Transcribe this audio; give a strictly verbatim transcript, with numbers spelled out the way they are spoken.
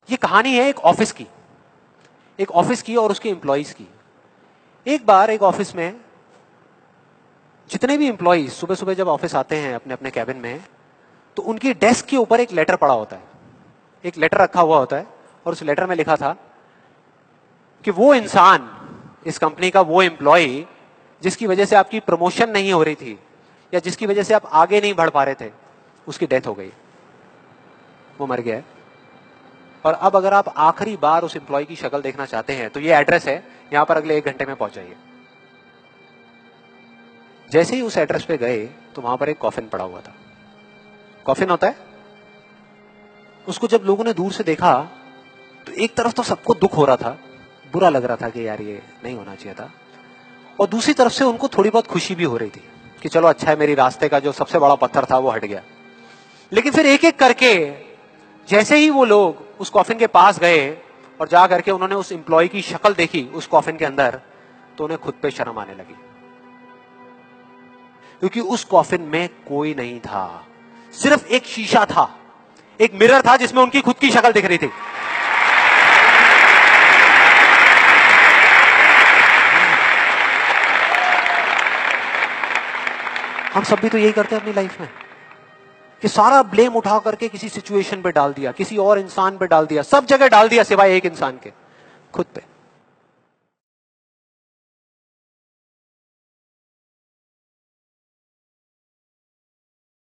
ये कहानी है एक ऑफिस की, एक ऑफिस की और उसके एम्प्लॉइज की। एक बार एक ऑफिस में जितने भी एम्प्लॉइज सुबह सुबह जब ऑफिस आते हैं अपने अपने कैबिन में, तो उनकी डेस्क के ऊपर एक लेटर पड़ा होता है, एक लेटर रखा हुआ होता है, और उस लेटर में लिखा था कि वो इंसान, इस कंपनी का वो एम्प्लॉय जिसकी वजह से आपकी प्रमोशन नहीं हो रही थी या जिसकी वजह से आप आगे नहीं बढ़ पा रहे थे, उसकी डेथ हो गई, वो मर गया है। और अब अगर आप आखिरी बार उस एम्प्लॉय की शक्ल देखना चाहते हैं तो ये एड्रेस है, यहां पर अगले एक घंटे में पहुंच जाइए। जैसे ही उस एड्रेस पे गए तो वहां पर एक कॉफिन पड़ा हुआ था। कॉफिन होता है, उसको जब लोगों ने दूर से देखा तो एक तरफ तो सबको दुख हो रहा था, बुरा लग रहा था कि यार ये नहीं होना चाहिए था, और दूसरी तरफ से उनको थोड़ी बहुत खुशी भी हो रही थी कि चलो अच्छा है, मेरी रास्ते का जो सबसे बड़ा पत्थर था वो हट गया। लेकिन फिर एक एक करके जैसे ही वो लोग उस कॉफिन के पास गए और जा करके उन्होंने उस एम्प्लॉय की शक्ल देखी उस कॉफिन के अंदर, तो उन्हें खुद पे शर्म आने लगी, क्योंकि उस कॉफिन में कोई नहीं था, सिर्फ एक शीशा था, एक मिरर था जिसमें उनकी खुद की शक्ल दिख रही थी। हम सब भी तो यही करते हैं अपनी लाइफ में कि सारा ब्लेम उठा करके किसी सिचुएशन पे डाल दिया, किसी और इंसान पे डाल दिया, सब जगह डाल दिया सिवाय एक इंसान के, खुद पे।